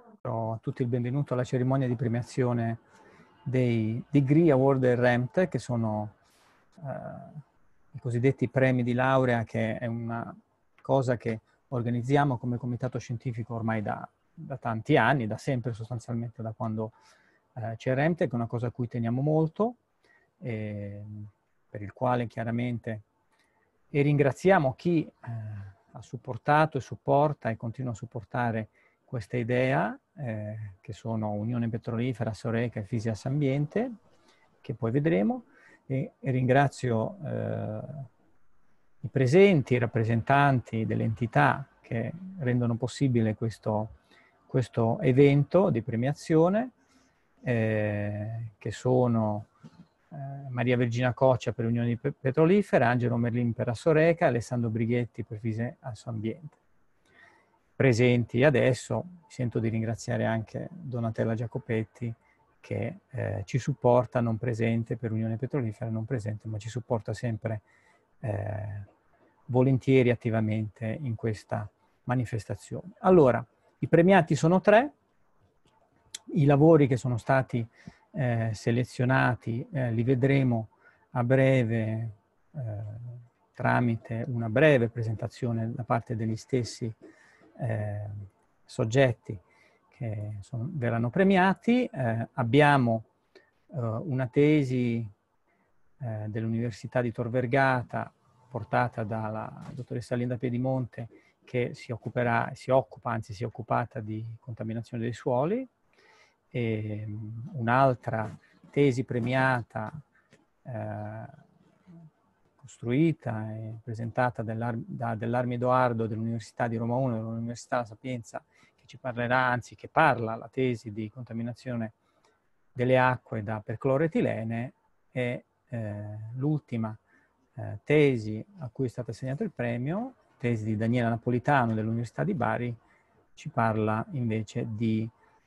Do a tutti il benvenuto alla cerimonia di premiazione dei Degree Award del REMT, che sono i cosiddetti premi di laurea, che è una cosa che organizziamo come comitato scientifico ormai da tanti anni, da sempre sostanzialmente, da quando c'è REMT, che è una cosa a cui teniamo molto, per il quale chiaramente ringraziamo chi ha supportato e supporta e continua a supportare questa idea, che sono Unione Petrolifera, Soreca e Fisias Ambiente, che poi vedremo, e ringrazio i presenti, i rappresentanti delle entità che rendono possibile questo evento di premiazione, che sono Maria Vergina Coccia per Unione Petrolifera, Angelo Merlin per Assoreca, Alessandro Brighetti per Fisias Ambiente. Presenti adesso, mi sento di ringraziare anche Donatella Giacopetti, che ci supporta, non presente per Unione Petrolifera, non presente, ma ci supporta sempre volentieri, attivamente in questa manifestazione. Allora, i premiati sono 3, i lavori che sono stati selezionati li vedremo a breve tramite una breve presentazione da parte degli stessi soggetti che verranno premiati. Abbiamo una tesi dell'Università di Tor Vergata portata dalla dottoressa Linda Piedimonte, che si è occupata di contaminazione dei suoli, e un'altra tesi premiata costruita e presentata dell'Armi Edoardo dell'Università di Roma 1 e dell'Università La Sapienza, che ci parlerà, anzi che parla la tesi di contaminazione delle acque da percloretilene, e l'ultima tesi a cui è stato assegnato il premio, tesi di Daniela Napolitano dell'Università di Bari, ci parla invece di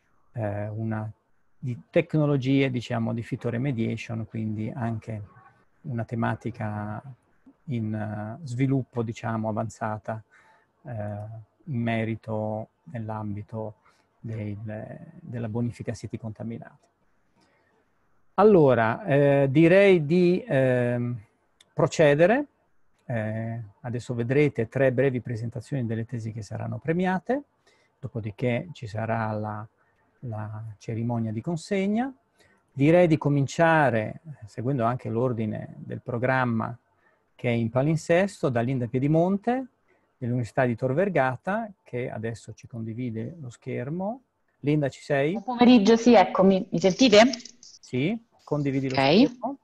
tecnologie, diciamo, di phytoremediation, quindi anche una tematica in sviluppo, diciamo, avanzata in merito nell'ambito della bonifica siti contaminati. Allora, direi di procedere. Adesso vedrete 3 brevi presentazioni delle tesi che saranno premiate, dopodiché ci sarà la cerimonia di consegna. Direi di cominciare, seguendo anche l'ordine del programma che è in palinsesto, da Linda Piedimonte, dell'Università di Tor Vergata, che adesso ci condivide lo schermo. Linda, ci sei? Buon pomeriggio, sì, eccomi. Mi sentite? Sì, condividi lo schermo.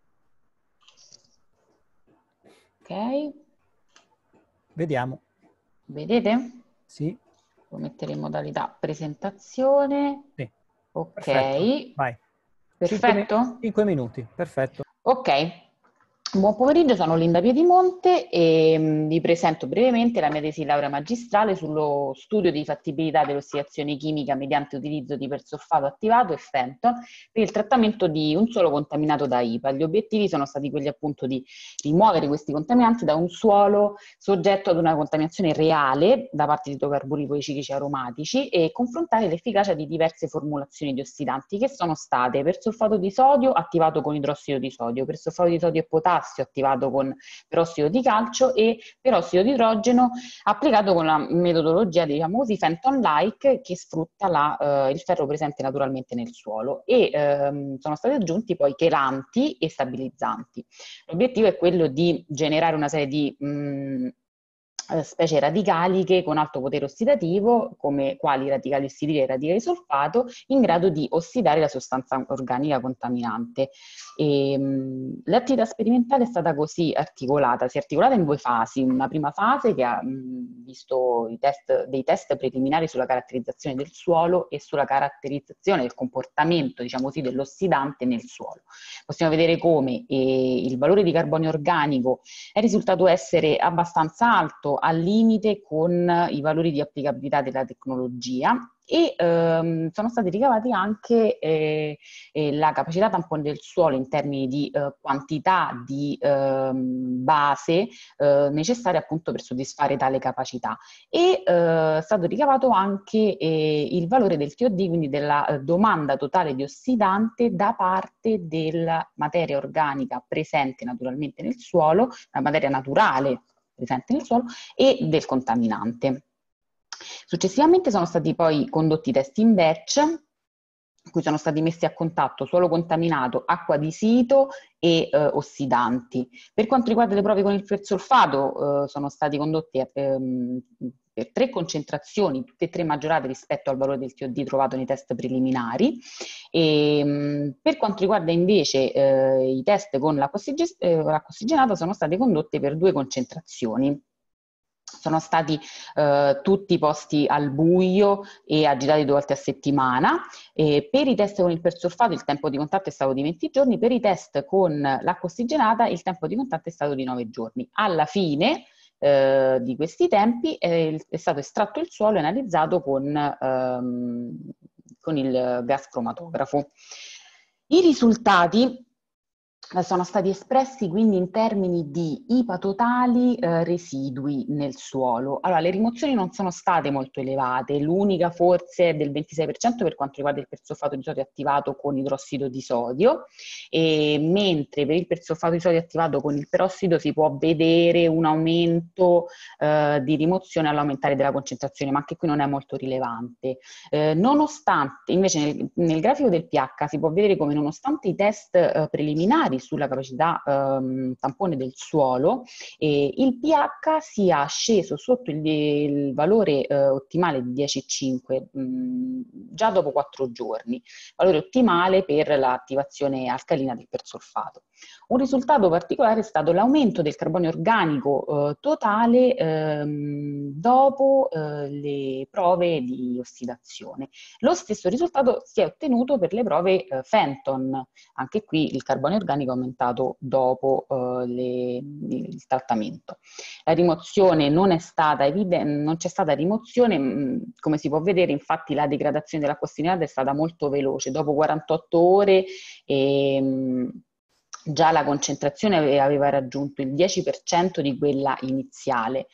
Ok. Vediamo. Vedete? Sì. Lo mettere in modalità presentazione. Sì. Ok. Perfetto. Vai. Perfetto? 5 minuti, perfetto. Ok. Buon pomeriggio, sono Linda Piedimonte e vi presento brevemente la mia tesi di laurea magistrale sullo studio di fattibilità dell'ossidazione chimica mediante utilizzo di persulfato attivato e Fenton per il trattamento di un suolo contaminato da IPA. Gli obiettivi sono stati quelli appunto di rimuovere questi contaminanti da un suolo soggetto ad una contaminazione reale da parte di idrocarburi policiclici aromatici e confrontare l'efficacia di diverse formulazioni di ossidanti che sono state persulfato di sodio attivato con idrossido di sodio, persulfato di sodio e potassio attivato con perossido di calcio e perossido di idrogeno applicato con la metodologia, diciamo così, Fenton-like, che sfrutta il ferro presente naturalmente nel suolo, e sono stati aggiunti poi chelanti e stabilizzanti. L'obiettivo è quello di generare una serie di specie radicaliche con alto potere ossidativo, come quali radicali ossidativi e radicali solfato, in grado di ossidare la sostanza organica contaminante. L'attività sperimentale è stata così articolata, si è articolata in 2 fasi. Una prima fase che ha visto dei test preliminari sulla caratterizzazione del suolo e sulla caratterizzazione del comportamento, diciamo così, dell'ossidante nel suolo. Possiamo vedere come il valore di carbonio organico è risultato essere abbastanza alto, al limite con i valori di applicabilità della tecnologia, e sono stati ricavati anche la capacità tampone del suolo in termini di quantità di base necessaria appunto per soddisfare tale capacità. E è stato ricavato anche il valore del TOD, quindi della domanda totale di ossidante da parte della materia organica presente naturalmente nel suolo, la materia naturale presente nel suolo, e del contaminante. Successivamente sono stati poi condotti test in batch, in cui sono stati messi a contatto suolo contaminato, acqua di sito e ossidanti. Per quanto riguarda le prove con il persolfato, sono stati condotti per 3 concentrazioni, tutte e 3 maggiorate rispetto al valore del TOD trovato nei test preliminari. Per quanto riguarda invece i test con l'acqua ossigenata, sono state condotte per 2 concentrazioni. Sono stati tutti posti al buio e agitati 2 volte a settimana. Per i test con il persolfato il tempo di contatto è stato di 20 giorni, per i test con l'acqua ossigenata il tempo di contatto è stato di 9 giorni. Alla fine di questi tempi è stato estratto il suolo e analizzato con il gas cromatografo. I risultati sono stati espressi quindi in termini di IPA totali residui nel suolo. Allora, le rimozioni non sono state molto elevate, l'unica forse è del 26% per quanto riguarda il persolfato di sodio attivato con idrossido di sodio, mentre per il persolfato di sodio attivato con il perossido si può vedere un aumento di rimozione all'aumentare della concentrazione, ma anche qui non è molto rilevante. Nonostante, invece nel grafico del pH si può vedere come nonostante i test preliminari sulla capacità tampone del suolo, il pH sia sceso sotto il valore ottimale di 10,5 già dopo 4 giorni, valore ottimale per l'attivazione alcalina del persolfato. Un risultato particolare è stato l'aumento del carbonio organico totale dopo le prove di ossidazione. Lo stesso risultato si è ottenuto per le prove Fenton. Anche qui il carbonio organico è aumentato dopo il trattamento. La rimozione non è stata evidente, non c'è stata rimozione, come si può vedere infatti la degradazione dell'acqua ossigenata è stata molto veloce, dopo 48 ore già la concentrazione aveva raggiunto il 10% di quella iniziale.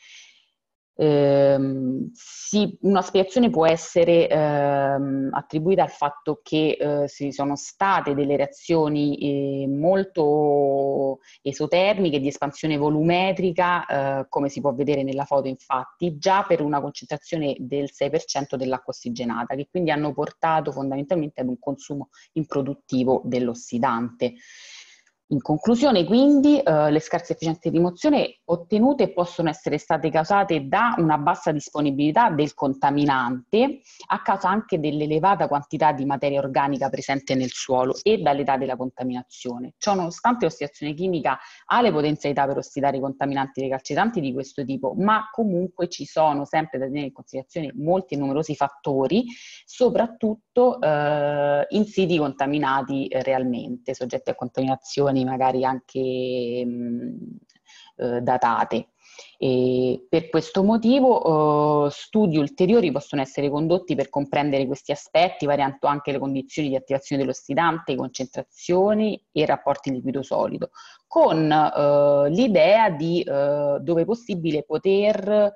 Una spiegazione può essere attribuita al fatto che ci sono state delle reazioni molto esotermiche di espansione volumetrica, come si può vedere nella foto infatti, già per una concentrazione del 6% dell'acqua ossigenata, che quindi hanno portato fondamentalmente ad un consumo improduttivo dell'ossidante. In conclusione, quindi, le scarse efficienze di rimozione ottenute possono essere state causate da una bassa disponibilità del contaminante, a causa anche dell'elevata quantità di materia organica presente nel suolo e dall'età della contaminazione. Ciò nonostante l'ossidazione chimica ha le potenzialità per ossidare i contaminanti recalcitranti di questo tipo, ma comunque ci sono sempre da tenere in considerazione molti e numerosi fattori, soprattutto in siti contaminati realmente, soggetti a contaminazioni magari anche datate. E per questo motivo studi ulteriori possono essere condotti per comprendere questi aspetti, variando anche le condizioni di attivazione dell'ossidante, concentrazioni e rapporti liquido-solido, con l'idea di, dove possibile, poter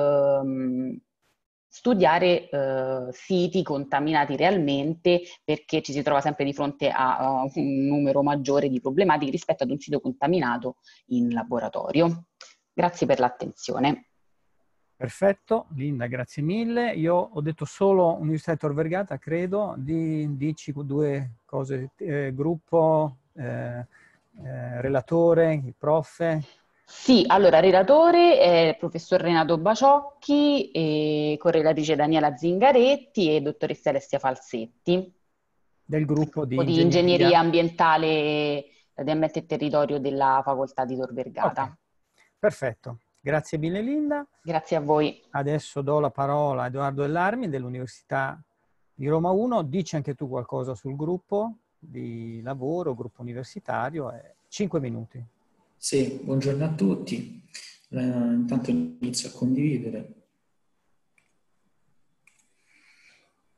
studiare siti contaminati realmente, perché ci si trova sempre di fronte a un numero maggiore di problematiche rispetto ad un sito contaminato in laboratorio. Grazie per l'attenzione. Perfetto, Linda, grazie mille. Io ho detto solo Università di Tor Vergata, credo, dici 2 cose, gruppo, relatore, il prof. Sì, allora, relatore è il professor Renato Baciocchi, e correlatrice Daniela Zingaretti e dottoressa Alessia Falsetti. Del gruppo di Di ingegneria ingegneria. ambientale di ambiente e territorio della facoltà di Tor Ok, Vergata. perfetto. Grazie mille Linda. Grazie a voi. Adesso do la parola a Edoardo Ellarmi dell'Università di Roma 1. Dici anche tu qualcosa sul gruppo di lavoro, gruppo universitario. 5 minuti. Sì, buongiorno a tutti. Intanto inizio a condividere.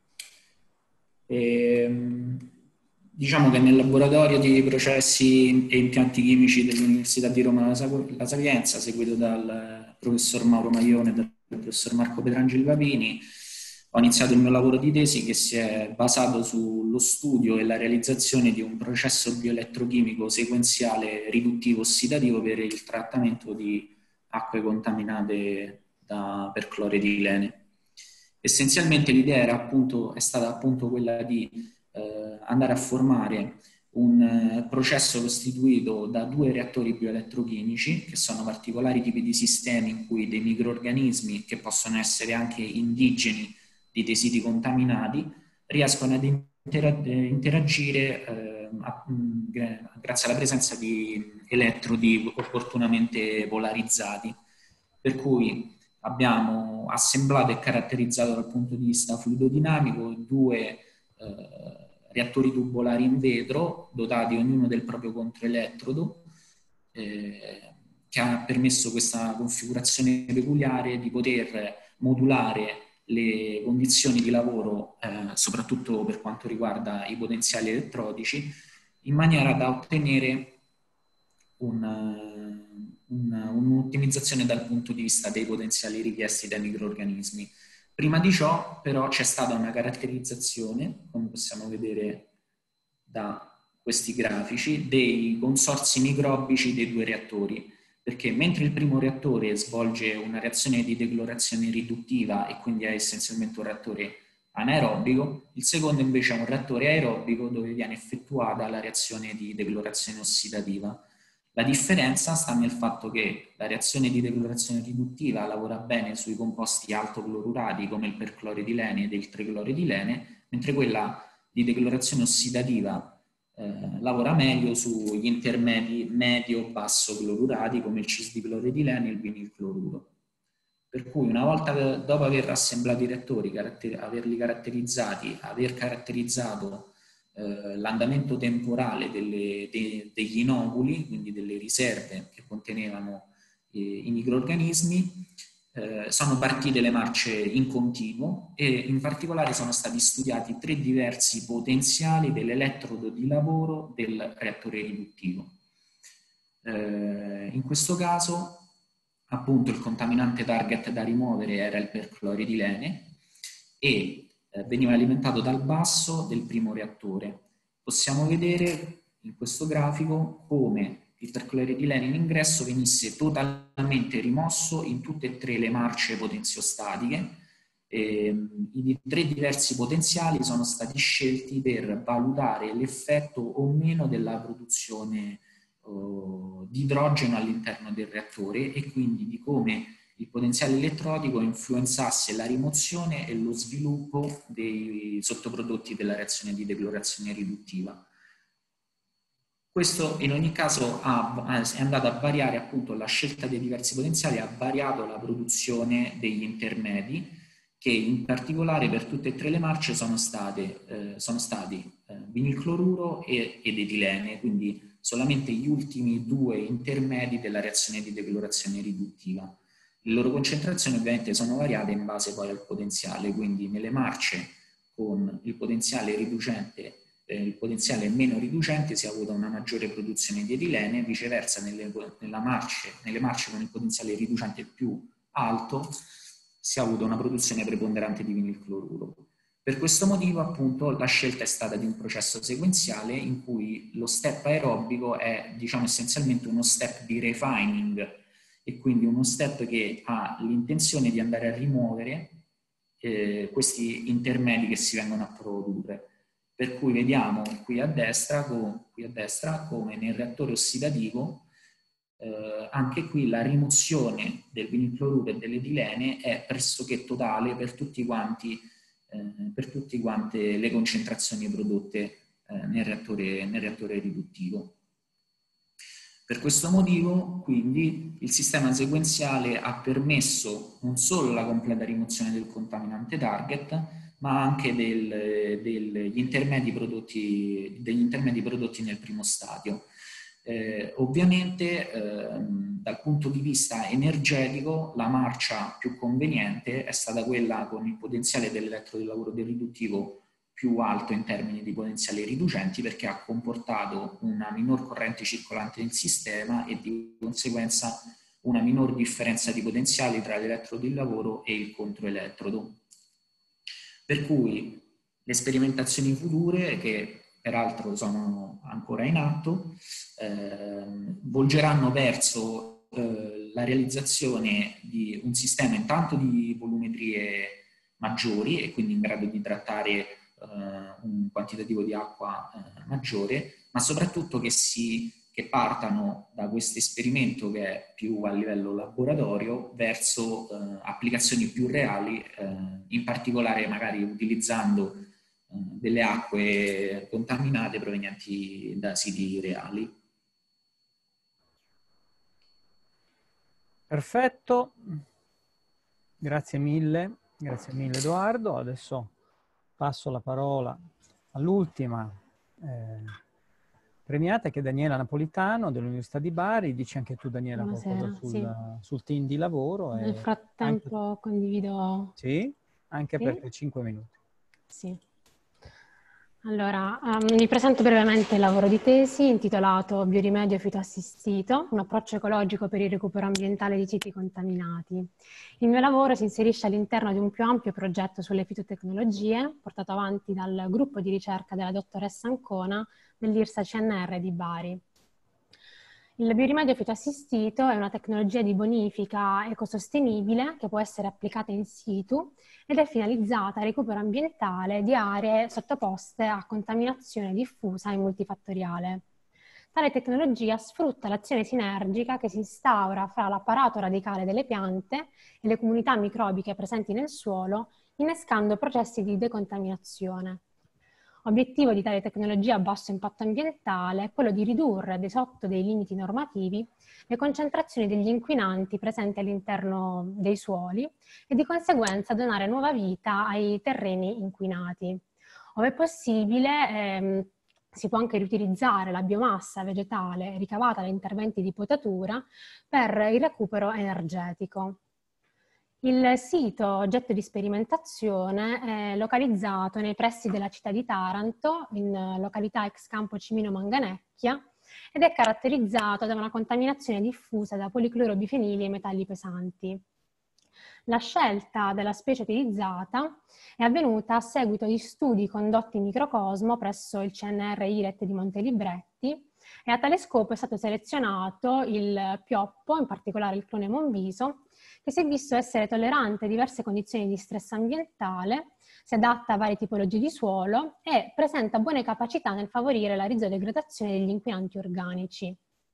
Diciamo che nel laboratorio di processi e impianti chimici dell'Università di Roma La Sapienza, seguito dal professor Mauro Maglione e dal professor Marco Petrangeli Papini, ho iniziato il mio lavoro di tesi che si è basato sullo studio e la realizzazione di un processo bioelettrochimico sequenziale riduttivo ossidativo per il trattamento di acque contaminate da percloretilene. Essenzialmente l'idea è stata appunto quella di andare a formare un processo costituito da due reattori bioelettrochimici, che sono particolari tipi di sistemi in cui dei microrganismi, che possono essere anche indigeni di dei siti contaminati, riescono ad interagire grazie alla presenza di elettrodi opportunamente polarizzati. Per cui abbiamo assemblato e caratterizzato dal punto di vista fluidodinamico due reattori tubolari in vetro, dotati ognuno del proprio controelettrodo, che ha permesso questa configurazione peculiare di poter modulare le condizioni di lavoro, soprattutto per quanto riguarda i potenziali elettrodici, in maniera da ottenere un'ottimizzazione dal punto di vista dei potenziali richiesti dai microrganismi. Prima di ciò, però, c'è stata una caratterizzazione, come possiamo vedere da questi grafici, dei consorzi microbici dei due reattori, perché mentre il primo reattore svolge una reazione di declorazione riduttiva e quindi è essenzialmente un reattore anaerobico, il secondo invece è un reattore aerobico dove viene effettuata la reazione di declorazione ossidativa. La differenza sta nel fatto che la reazione di declorazione riduttiva lavora bene sui composti altoclorurati come il percloretilene ed il tricloretilene, mentre quella di declorazione ossidativa lavora meglio sugli intermedi medio-basso clorurati come il cis-dicloretilene e il vinilcloruro. Per cui una volta dopo aver assemblato i reattori, averli caratterizzati, aver caratterizzato l'andamento temporale degli inoculi, quindi delle riserve che contenevano i microrganismi, sono partite le marce in continuo e in particolare sono stati studiati 3 diversi potenziali dell'elettrodo di lavoro del reattore riduttivo. In questo caso, appunto, il contaminante target da rimuovere era il percloretilene e veniva alimentato dal basso del primo reattore. Possiamo vedere in questo grafico come il percloretilene in ingresso venisse totalmente rimosso in tutte e 3 le marce potenziostatiche. I 3 diversi potenziali sono stati scelti per valutare l'effetto o meno della produzione di idrogeno all'interno del reattore e quindi di come il potenziale elettrodico influenzasse la rimozione e lo sviluppo dei sottoprodotti della reazione di declorazione riduttiva. Questo in ogni caso è andato a variare, appunto, la scelta dei diversi potenziali ha variato la produzione degli intermedi, che in particolare per tutte e 3 le marce sono stati vinilcloruro ed etilene, quindi solamente gli ultimi 2 intermedi della reazione di declorazione riduttiva. Le loro concentrazioni ovviamente sono variate in base poi al potenziale, quindi nelle marce con il potenziale riducente, il potenziale meno riducente si è avuta una maggiore produzione di etilene, viceversa nelle marce con il potenziale riducente più alto si è avuta una produzione preponderante di vinilcloruro. Per questo motivo, appunto, la scelta è stata di un processo sequenziale in cui lo step aerobico è, diciamo, essenzialmente uno step di refining e quindi uno step che ha l'intenzione di andare a rimuovere questi intermedi che si vengono a produrre. Per cui vediamo qui a destra come nel reattore ossidativo anche qui la rimozione del vinilcloruro e dell'etilene è pressoché totale per tutte quante le concentrazioni prodotte nel reattore riduttivo. Per questo motivo, quindi, il sistema sequenziale ha permesso non solo la completa rimozione del contaminante target, ma anche degli intermedi prodotti nel primo stadio. Ovviamente dal punto di vista energetico la marcia più conveniente è stata quella con il potenziale dell'elettrodo di lavoro del riduttivo più alto in termini di potenziali riducenti, perché ha comportato una minor corrente circolante nel sistema e di conseguenza una minor differenza di potenziali tra l'elettrodo in lavoro e il controelettrodo. Per cui le sperimentazioni future, che peraltro sono ancora in atto, volgeranno verso la realizzazione di un sistema intanto di volumetrie maggiori e quindi in grado di trattare un quantitativo di acqua maggiore, ma soprattutto che partano da questo esperimento, che è più a livello laboratorio, verso applicazioni più reali, in particolare magari utilizzando delle acque contaminate provenienti da siti reali. Perfetto, grazie mille Edoardo. Adesso passo la parola all'ultima premiata, che è Daniela Napolitano dell'Università di Bari. Dici anche tu, Daniela, qualcosa sul team di lavoro. Nel frattempo anche... condivido... Sì, anche per te 5 minuti. Sì. Allora, mi presento brevemente il lavoro di tesi intitolato Biorimedio fitoassistito, un approccio ecologico per il recupero ambientale di siti contaminati. Il mio lavoro si inserisce all'interno di un più ampio progetto sulle fitotecnologie, portato avanti dal gruppo di ricerca della dottoressa Ancona dell'IRSA CNR di Bari. Il biorimedio fitoassistito è una tecnologia di bonifica ecosostenibile che può essere applicata in situ ed è finalizzata al recupero ambientale di aree sottoposte a contaminazione diffusa e multifattoriale. Tale tecnologia sfrutta l'azione sinergica che si instaura fra l'apparato radicale delle piante e le comunità microbiche presenti nel suolo, innescando processi di decontaminazione. Obiettivo di tale tecnologia a basso impatto ambientale è quello di ridurre, al di sotto dei limiti normativi, le concentrazioni degli inquinanti presenti all'interno dei suoli e di conseguenza donare nuova vita ai terreni inquinati. Ove possibile, si può anche riutilizzare la biomassa vegetale ricavata da interventi di potatura per il recupero energetico. Il sito oggetto di sperimentazione è localizzato nei pressi della città di Taranto, in località ex campo Cimino Manganecchia, ed è caratterizzato da una contaminazione diffusa da policlorobifenili e metalli pesanti. La scelta della specie utilizzata è avvenuta a seguito di studi condotti in microcosmo presso il CNR IRET di Montelibretti, e a tale scopo è stato selezionato il pioppo, in particolare il clone Monviso, che si è visto essere tollerante a diverse condizioni di stress ambientale, si adatta a varie tipologie di suolo e presenta buone capacità nel favorire la rizodegradazione degli inquinanti organici.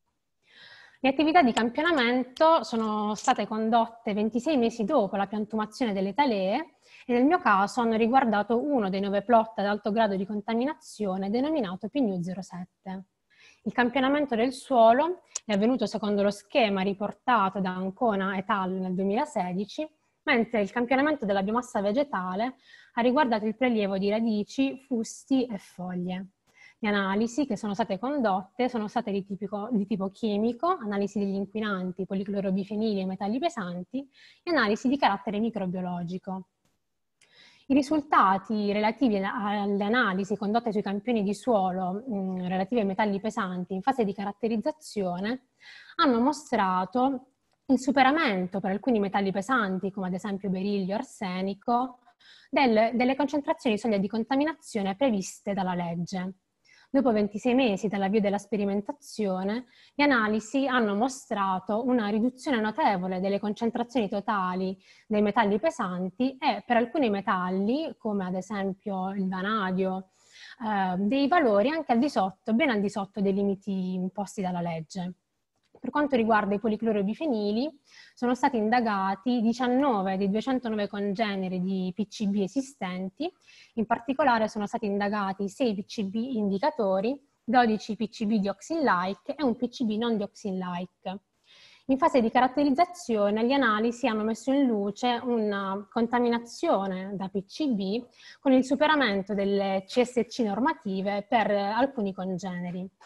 Le attività di campionamento sono state condotte 26 mesi dopo la piantumazione delle talee e nel mio caso hanno riguardato uno dei 9 plot ad alto grado di contaminazione denominato PNU07. Il campionamento del suolo è avvenuto secondo lo schema riportato da Ancona et al. Nel 2016, mentre il campionamento della biomassa vegetale ha riguardato il prelievo di radici, fusti e foglie. Le analisi che sono state condotte sono state di tipo chimico, analisi degli inquinanti, policlorobifenili e metalli pesanti, e analisi di carattere microbiologico. I risultati relativi alle analisi condotte sui campioni di suolo relativi ai metalli pesanti in fase di caratterizzazione hanno mostrato il superamento per alcuni metalli pesanti, come ad esempio berillio, arsenico, delle concentrazioni soglia di contaminazione previste dalla legge. Dopo 26 mesi dall'avvio della sperimentazione, le analisi hanno mostrato una riduzione notevole delle concentrazioni totali dei metalli pesanti e per alcuni metalli, come ad esempio il vanadio, dei valori anche al di sotto, ben al di sotto dei limiti imposti dalla legge. Per quanto riguarda i policlorobifenili, sono stati indagati 19 dei 209 congeneri di PCB esistenti, in particolare sono stati indagati 6 PCB indicatori, 12 PCB dioxin-like e un PCB non dioxin-like. In fase di caratterizzazione, le analisi hanno messo in luce una contaminazione da PCB con il superamento delle CSC normative per alcuni congeneri.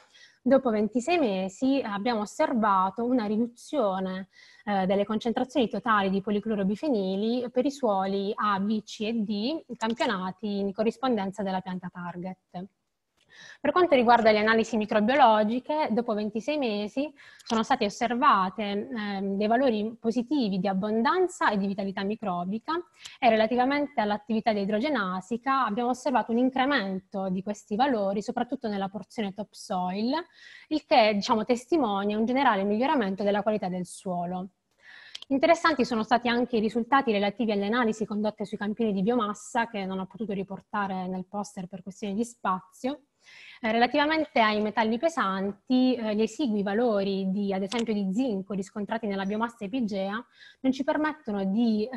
dopo 26 mesi abbiamo osservato una riduzione delle concentrazioni totali di policlorbifenili per i suoli A, B, C e D campionati in corrispondenza della pianta target. Per quanto riguarda le analisi microbiologiche, dopo 26 mesi sono state osservate dei valori positivi di abbondanza e di vitalità microbica e relativamente all'attività di idrogenasica abbiamo osservato un incremento di questi valori soprattutto nella porzione topsoil, il che diciamo, testimonia un generale miglioramento della qualità del suolo. Interessanti sono stati anche i risultati relativi alle analisi condotte sui campioni di biomassa che non ho potuto riportare nel poster per questioni di spazio. Relativamente ai metalli pesanti, gli esigui valori di, ad esempio, di zinco riscontrati nella biomassa epigea non ci permettono di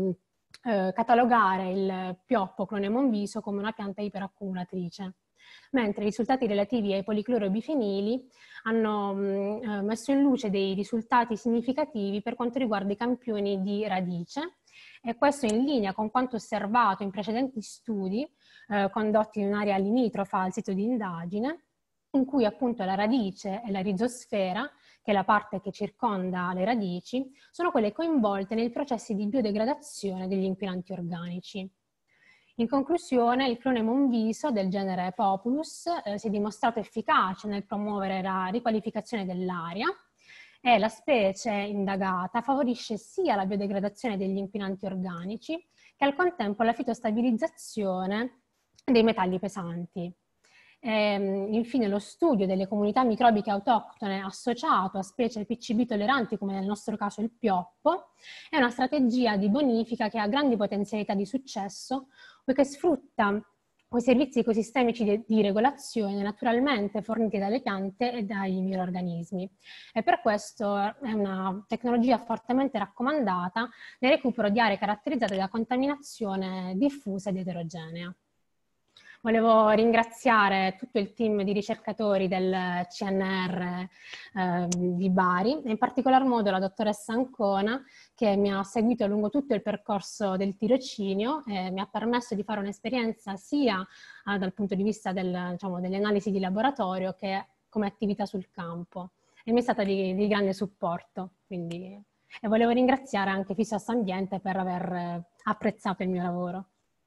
catalogare il pioppo Clonemon viso come una pianta iperaccumulatrice, mentre i risultati relativi ai policlorbifenili hanno messo in luce dei risultati significativi per quanto riguarda i campioni di radice, e questo in linea con quanto osservato in precedenti studi condotti in un'area limitrofa al sito di indagine, in cui appunto la radice e la rizosfera, che è la parte che circonda le radici, sono quelle coinvolte nei processi di biodegradazione degli inquinanti organici. In conclusione, il Clonemon viso del genere Populus si è dimostrato efficace nel promuovere la riqualificazione dell'aria e la specie indagata favorisce sia la biodegradazione degli inquinanti organici che al contempo la fitostabilizzazione dei metalli pesanti. Infine lo studio delle comunità microbiche autoctone associato a specie PCB tolleranti, come nel nostro caso il pioppo, è una strategia di bonifica che ha grandi potenzialità di successo poiché sfrutta quei servizi ecosistemici di regolazione naturalmente forniti dalle piante e dai microrganismi. E per questo è una tecnologia fortemente raccomandata nel recupero di aree caratterizzate da contaminazione diffusa ed eterogenea. Volevo ringraziare tutto il team di ricercatori del CNR di Bari, e in particolar modo la dottoressa Ancona, che mi ha seguito lungo tutto il percorso del tirocinio e mi ha permesso di fare un'esperienza sia dal punto di vista delle analisi di laboratorio che come attività sul campo. E mi è stata di grande supporto. Quindi, e volevo ringraziare anche Fisios Ambiente per aver apprezzato il mio lavoro.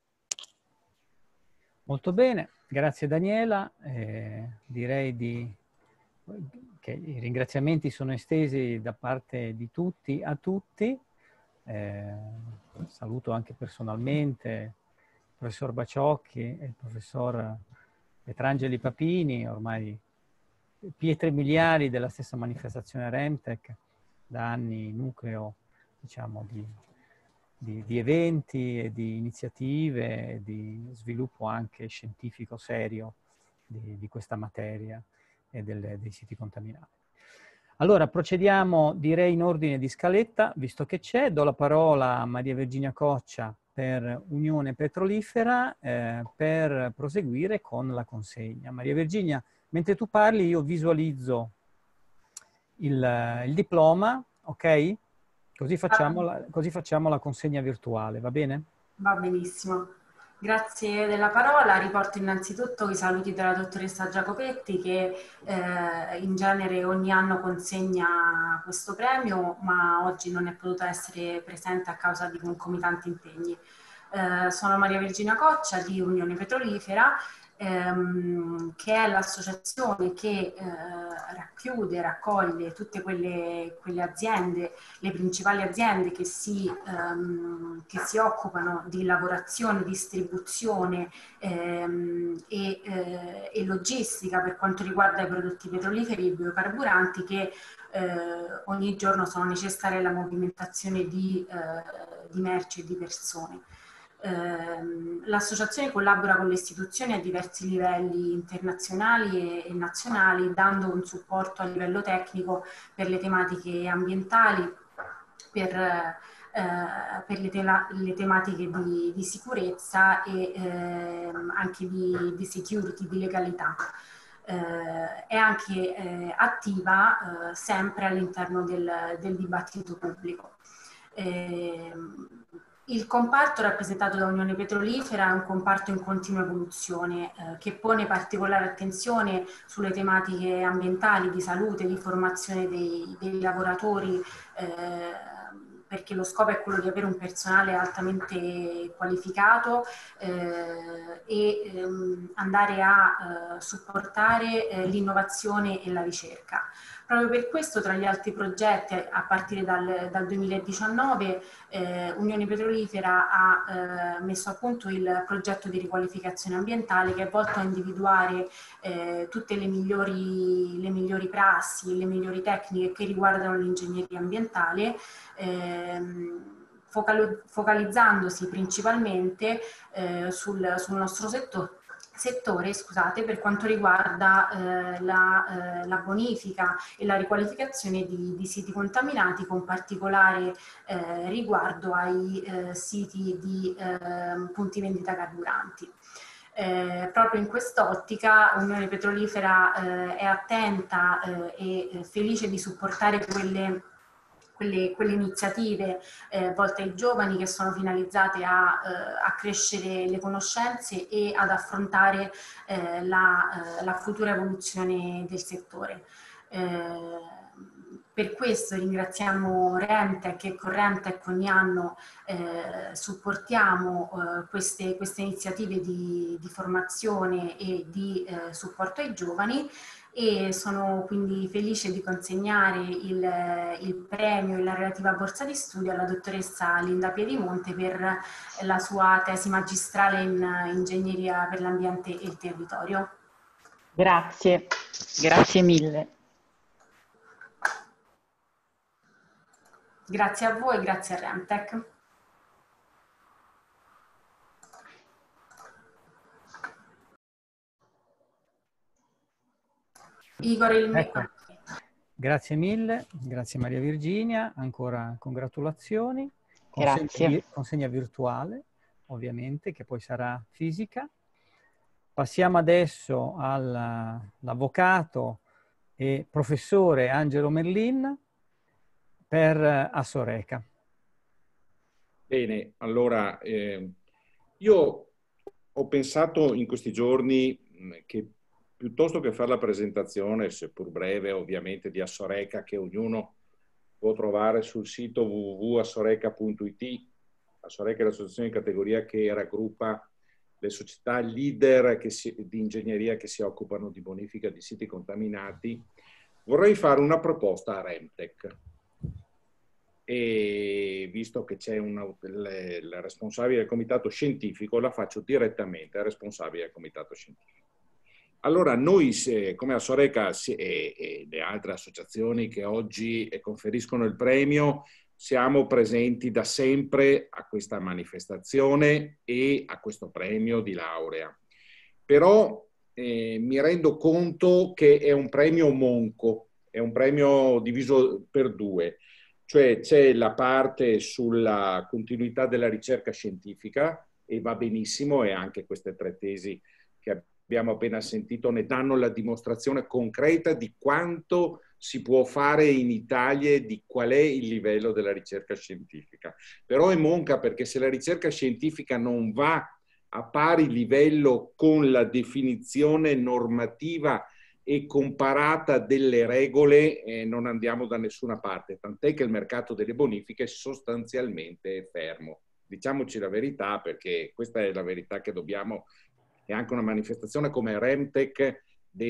Molto bene, grazie Daniela. Direi che i ringraziamenti sono estesi da parte di tutti a tutti. Saluto anche personalmente il professor Baciocchi e il professor Petrangeli Papini, ormai pietre miliari della stessa manifestazione Remtech, da anni nucleo, diciamo, di eventi e di iniziative e di sviluppo anche scientifico serio di questa materia e dei siti contaminati. Allora, procediamo, direi, in ordine di scaletta, visto che c'è. Do la parola a Maria Virginia Coccia per Unione Petrolifera per proseguire con la consegna. Maria Virginia, mentre tu parli io visualizzo il diploma, ok? Così facciamo la consegna virtuale, va bene? Va benissimo. Grazie della parola. Riporto innanzitutto i saluti della dottoressa Giacopetti che in genere ogni anno consegna questo premio, ma oggi non è potuta essere presente a causa di concomitanti impegni. Sono Maria Virginia Coccia di Unione Petrolifera, che è l'associazione che raccoglie tutte quelle aziende, le principali aziende che si occupano di lavorazione, distribuzione e logistica per quanto riguarda i prodotti petroliferi e biocarburanti che ogni giorno sono necessarie alla movimentazione di merci e di persone. L'associazione collabora con le istituzioni a diversi livelli internazionali e nazionali, dando un supporto a livello tecnico per le tematiche ambientali, per le tematiche di sicurezza e anche di security, di legalità. È anche attiva sempre all'interno del dibattito pubblico. Il comparto rappresentato da Unione Petrolifera è un comparto in continua evoluzione che pone particolare attenzione sulle tematiche ambientali, di salute, di formazione dei lavoratori, perché lo scopo è quello di avere un personale altamente qualificato e andare a supportare l'innovazione e la ricerca. Proprio per questo, tra gli altri progetti, a partire dal 2019, Unione Petrolifera ha messo a punto il progetto di riqualificazione ambientale, che è volto a individuare tutte le migliori prassi, le migliori tecniche che riguardano l'ingegneria ambientale, focalizzandosi principalmente sul nostro settore, per quanto riguarda la bonifica e la riqualificazione di siti contaminati, con particolare riguardo ai siti di punti vendita carburanti. Proprio in quest'ottica Unione Petrolifera è attenta e felice di supportare quelle iniziative volte ai giovani, che sono finalizzate a crescere le conoscenze e ad affrontare la futura evoluzione del settore. Per questo ringraziamo Remtech e con Remtech ogni anno supportiamo queste iniziative di formazione e di supporto ai giovani, e sono quindi felice di consegnare il premio e la relativa borsa di studio alla dottoressa Linda Piedimonte per la sua tesi magistrale in ingegneria per l'ambiente e il territorio. Grazie, grazie mille. Grazie a voi, grazie a Remtech. Igor, ecco. Grazie mille, grazie Maria Virginia, ancora congratulazioni. Grazie. Consegna virtuale, ovviamente, che poi sarà fisica. Passiamo adesso all'avvocato e professore Angelo Merlin per Assoreca. Bene, allora io ho pensato in questi giorni che piuttosto che fare la presentazione, seppur breve ovviamente, di Assoreca, che ognuno può trovare sul sito www.assoreca.it, Assoreca è l'associazione di categoria che raggruppa le società leader di ingegneria che si occupano di bonifica di siti contaminati, vorrei fare una proposta a Remtech. E visto che c'è il responsabile del comitato scientifico, la faccio direttamente al responsabile del comitato scientifico. Allora, noi come Assoreca e le altre associazioni che oggi conferiscono il premio, siamo presenti da sempre a questa manifestazione e a questo premio di laurea. Però mi rendo conto che è un premio monco, è un premio diviso per due. Cioè c'è la parte sulla continuità della ricerca scientifica, e va benissimo, e anche queste 3 tesi che abbiamo appena sentito ne danno la dimostrazione concreta di quanto si può fare in Italia e di qual è il livello della ricerca scientifica. Però è monca perché se la ricerca scientifica non va a pari livello con la definizione normativa e comparata delle regole, non andiamo da nessuna parte, tant'è che il mercato delle bonifiche sostanzialmente è fermo. Diciamoci la verità, perché questa è la verità che dobbiamo, e anche una manifestazione come Remtech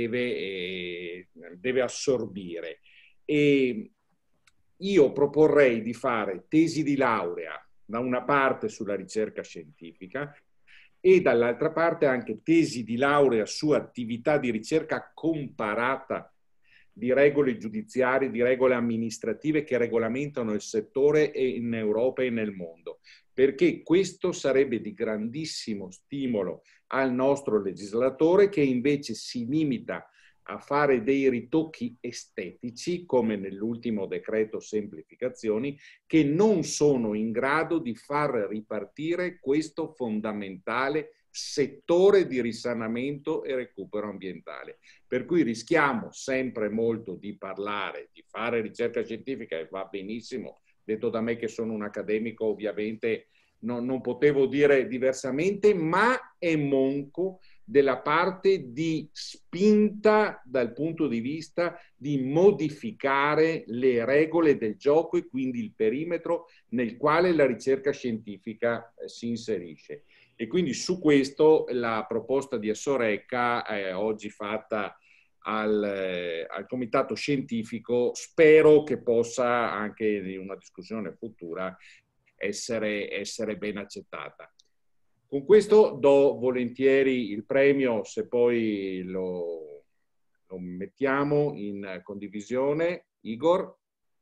deve assorbire. E io proporrei di fare tesi di laurea da una parte sulla ricerca scientifica e dall'altra parte anche tesi di laurea su attività di ricerca comparata di regole giudiziarie, di regole amministrative che regolamentano il settore in Europa e nel mondo, perché questo sarebbe di grandissimo stimolo al nostro legislatore, che invece si limita a fare dei ritocchi estetici, come nell'ultimo decreto semplificazioni, che non sono in grado di far ripartire questo fondamentale settore di risanamento e recupero ambientale. Per cui rischiamo sempre molto di parlare, di fare ricerca scientifica, e va benissimo, detto da me che sono un accademico ovviamente non potevo dire diversamente, ma è monco della parte di spinta dal punto di vista di modificare le regole del gioco e quindi il perimetro nel quale la ricerca scientifica si inserisce. E quindi su questo la proposta di Assoreca oggi fatta al comitato scientifico, spero che possa anche in una discussione futura essere ben accettata. Con questo do volentieri il premio, se poi lo mettiamo in condivisione, Igor,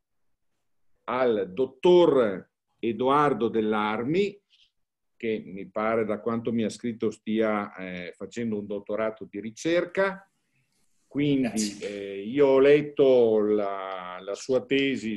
al dottor Edoardo Dell'Armi, che mi pare da quanto mi ha scritto stia facendo un dottorato di ricerca. Quindi io ho letto la sua tesi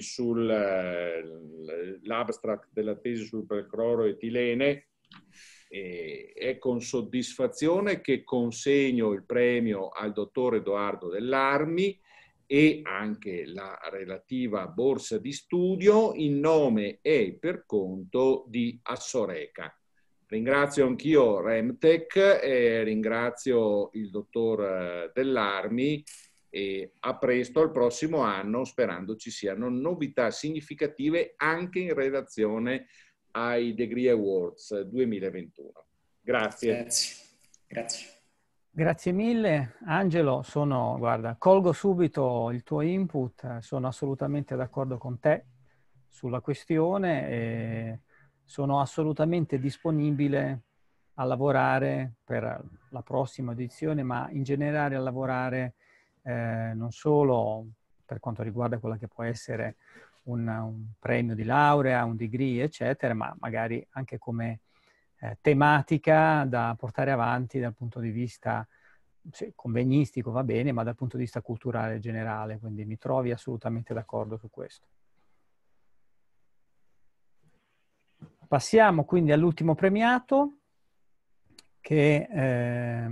l'abstract della tesi sul percloroetilene, e è con soddisfazione che consegno il premio al dottor Edoardo Dell'Armi e anche la relativa borsa di studio in nome e per conto di Assoreca. Ringrazio anch'io Remtech e ringrazio il dottor Dell'Armi e a presto al prossimo anno, sperando ci siano novità significative anche in relazione ai Degree Awards 2021. Grazie. Grazie. Grazie mille. Angelo, guarda, colgo subito il tuo input, sono assolutamente d'accordo con te sulla questione e sono assolutamente disponibile a lavorare per la prossima edizione, ma in generale a lavorare non solo per quanto riguarda quella che può essere un premio di laurea, un degree, eccetera, ma magari anche come tematica da portare avanti dal punto di vista convegnistico, va bene, ma dal punto di vista culturale generale, quindi mi trovi assolutamente d'accordo su questo. Passiamo quindi all'ultimo premiato, che è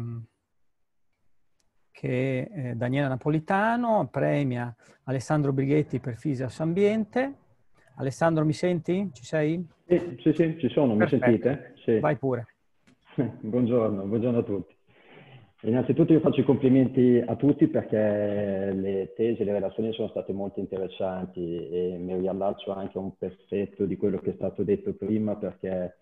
Daniela Napolitano, premia Alessandro Brighetti per Fisias Ambiente. Alessandro, mi senti? Ci sei? Sì, ci sono, mi sentite? Sì. Vai pure. Buongiorno a tutti. Innanzitutto io faccio i complimenti a tutti perché le tesi e le relazioni sono state molto interessanti e mi riallaccio anche a un pezzetto di quello che è stato detto prima, perché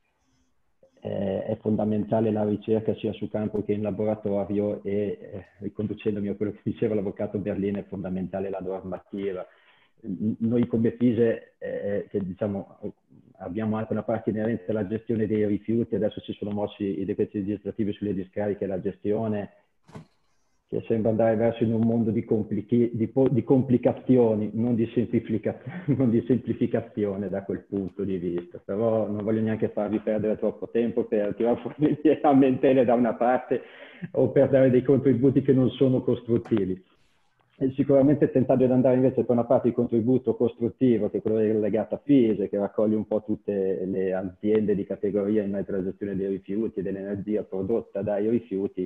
è fondamentale la ricerca sia su campo che in laboratorio e riconducendomi a quello che diceva l'avvocato Berlin, è fondamentale la normativa. Noi come FISE, che diciamo abbiamo anche una parte inerente alla gestione dei rifiuti, adesso ci sono mossi i decreti legislativi sulle discariche e la gestione, che sembra andare verso in un mondo di complicazioni, non di semplificazione da quel punto di vista. Però non voglio neanche farvi perdere troppo tempo per tirare fuori le lamentele da una parte o per dare dei contributi che non sono costruttivi. E sicuramente tentando di andare invece per una parte di contributo costruttivo, che è quello legato a FISE, che raccoglie un po' tutte le aziende di categoria in mezzo alla gestione dei rifiuti e dell'energia prodotta dai rifiuti,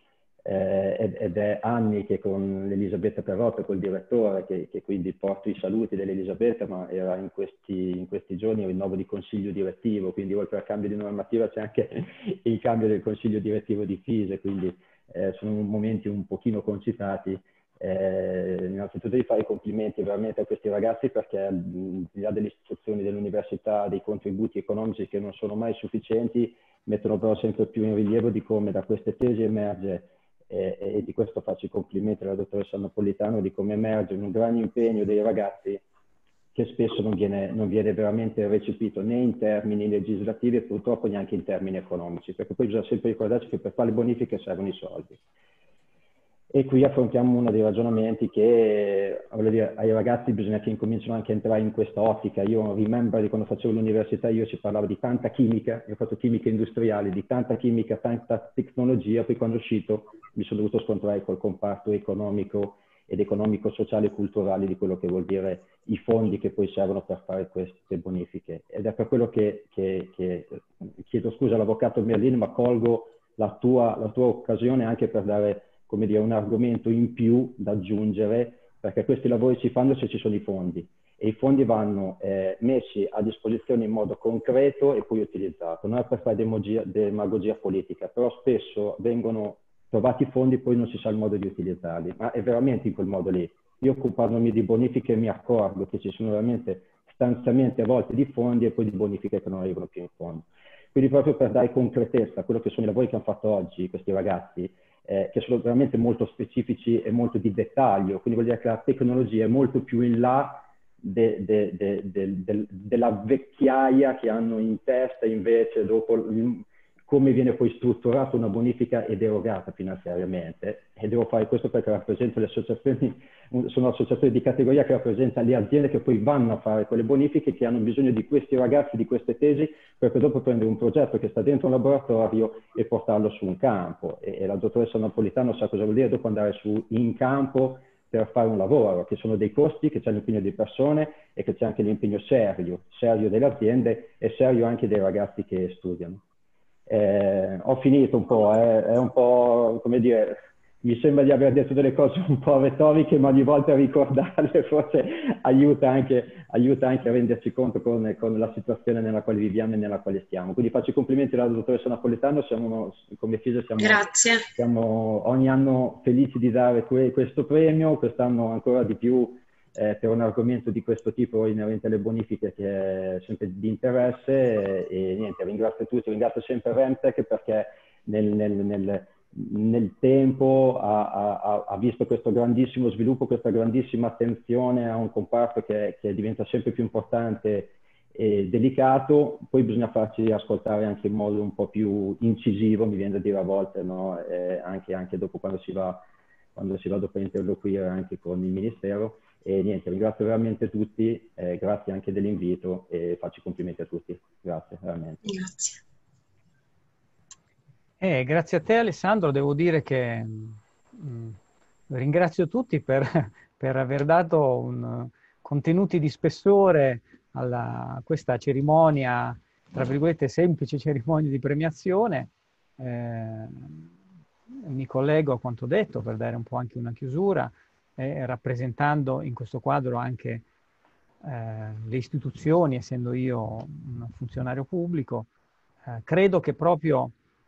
ed è anni che con Elisabetta Perrotto, col direttore, che quindi porto i saluti dell'Elisabetta, ma era in questi giorni il rinnovo di consiglio direttivo, quindi oltre al cambio di normativa c'è anche il cambio del consiglio direttivo di FISE, quindi sono momenti un pochino concitati. Innanzitutto di fare i complimenti veramente a questi ragazzi, perché al di là delle istituzioni dell'università, dei contributi economici che non sono mai sufficienti, mettono però sempre più in rilievo di come da queste tesi emerge, e di questo faccio i complimenti alla dottoressa Napolitano, di come emerge un grande impegno dei ragazzi che spesso non viene veramente recepito né in termini legislativi e purtroppo neanche in termini economici, perché poi bisogna sempre ricordarci che per fare le bonifiche servono i soldi. E qui affrontiamo uno dei ragionamenti che, voglio dire, ai ragazzi bisogna che incominciano anche a entrare in questa ottica. Io ricordo di quando facevo l'università, si parlava di tanta chimica, io ho fatto chimica industriale, di tanta chimica, tanta tecnologia, poi quando è uscito mi sono dovuto scontrare col comparto economico ed economico-sociale e culturale di quello che vuol dire i fondi che poi servono per fare queste bonifiche. Ed è per quello che chiedo scusa all'avvocato Merlin, ma colgo la tua occasione anche per dare, come dire, un argomento in più da aggiungere, perché questi lavori si fanno se ci sono i fondi, e i fondi vanno messi a disposizione in modo concreto e poi utilizzato. Non è per fare demagogia politica, però spesso vengono trovati fondi e poi non si sa il modo di utilizzarli, ma è veramente in quel modo lì. Io occupandomi di bonifiche mi accorgo che ci sono veramente stanziamenti a volte di fondi e poi di bonifiche che non arrivano più in fondo. Quindi proprio per dare concretezza a quello che sono i lavori che hanno fatto oggi questi ragazzi, che sono veramente molto specifici e molto di dettaglio, quindi vuol dire che la tecnologia è molto più in là della vecchiaia che hanno in testa, invece dopo come viene poi strutturata una bonifica ed erogata finanziariamente. E devo fare questo perché rappresento le associazioni, sono associazioni di categoria che rappresentano le aziende che poi vanno a fare quelle bonifiche, che hanno bisogno di questi ragazzi, di queste tesi, perché dopo prendere un progetto che sta dentro un laboratorio e portarlo su un campo. E la dottoressa Napolitano sa cosa vuol dire dopo andare in campo per fare un lavoro, che sono dei costi, che c'è l'impegno di persone e che c'è anche l'impegno serio delle aziende e serio anche dei ragazzi che studiano. Ho finito un po', è un po', come dire, mi sembra di aver detto delle cose un po' retoriche, ma ogni volta ricordarle forse aiuta anche a renderci conto con la situazione nella quale viviamo e nella quale stiamo. Quindi faccio i complimenti alla dottoressa Napolitano, come FISE siamo ogni anno felici di dare questo premio, quest'anno ancora di più per un argomento di questo tipo inerente alle bonifiche che è sempre di interesse, e niente, ringrazio tutti, ringrazio sempre Remtech perché nel tempo ha visto questo grandissimo sviluppo, questa grandissima attenzione a un comparto che diventa sempre più importante e delicato. Poi bisogna farci ascoltare anche in modo un po' più incisivo, mi viene da dire a volte, no? Anche dopo quando si va dopo a interloquire anche con il Ministero. E niente, ringrazio veramente tutti, grazie anche dell'invito e faccio i complimenti a tutti. Grazie, veramente. Grazie. Grazie a te Alessandro, devo dire che ringrazio tutti per aver dato contenuti di spessore a questa cerimonia, tra virgolette semplice cerimonia di premiazione. Mi collego a quanto detto per dare un po' anche una chiusura, rappresentando in questo quadro anche le istituzioni, essendo io un funzionario pubblico. Credo che proprio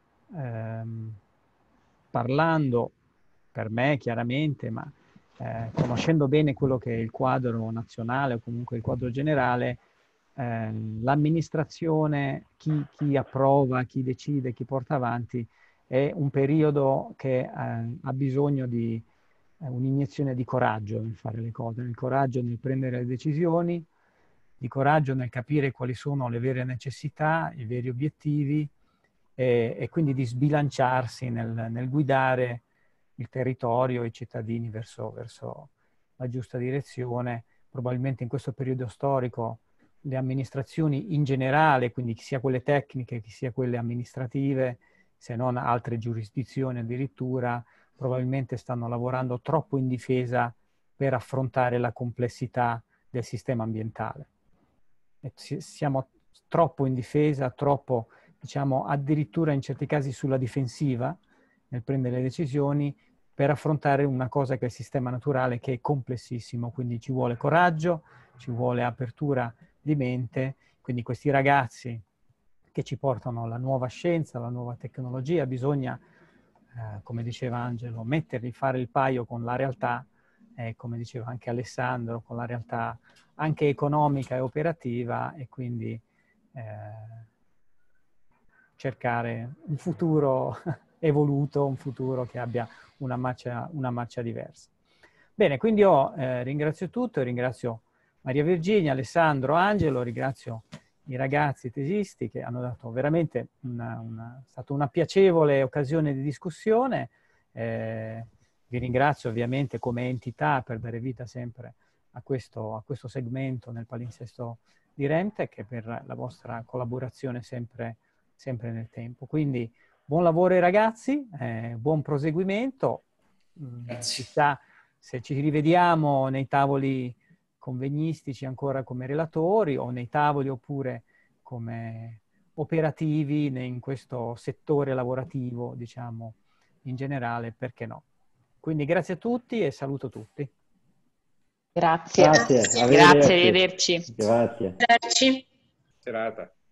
parlando per me chiaramente, ma conoscendo bene quello che è il quadro nazionale o comunque il quadro generale, l'amministrazione, chi approva, chi decide, chi porta avanti, è un periodo che ha bisogno di un'iniezione di coraggio nel fare le cose, nel coraggio nel prendere le decisioni, di coraggio nel capire quali sono le vere necessità, i veri obiettivi, e quindi di sbilanciarsi nel guidare il territorio e i cittadini verso la giusta direzione. Probabilmente in questo periodo storico le amministrazioni in generale, quindi sia quelle tecniche che sia quelle amministrative, se non altre giurisdizioni addirittura, probabilmente stanno lavorando troppo in difesa per affrontare la complessità del sistema ambientale. E siamo troppo in difesa, troppo, diciamo, addirittura in certi casi sulla difensiva nel prendere le decisioni per affrontare una cosa che è il sistema naturale, che è complessissimo, quindi ci vuole coraggio, ci vuole apertura di mente. Quindi questi ragazzi che ci portano la nuova scienza, la nuova tecnologia, bisogna, come diceva Angelo, metterli, fare il paio con la realtà, come diceva anche Alessandro, con la realtà anche economica e operativa, e quindi cercare un futuro evoluto, un futuro che abbia una marcia diversa. Bene, quindi io ringrazio tutto, ringrazio Maria Virginia, Alessandro, Angelo, ringrazio i ragazzi tesisti che hanno dato veramente stata una piacevole occasione di discussione. Vi ringrazio ovviamente come entità per dare vita sempre a questo segmento nel palinsesto di Remtech e per la vostra collaborazione sempre nel tempo. Quindi buon lavoro ai ragazzi, buon proseguimento. Chissà se ci rivediamo nei tavoli convegnistici ancora come relatori o nei tavoli oppure come operativi in questo settore lavorativo, diciamo, in generale, perché no. Quindi grazie a tutti e saluto tutti. Grazie. Grazie, Grazie, arrivederci. Grazie. Arrivederci. Serata.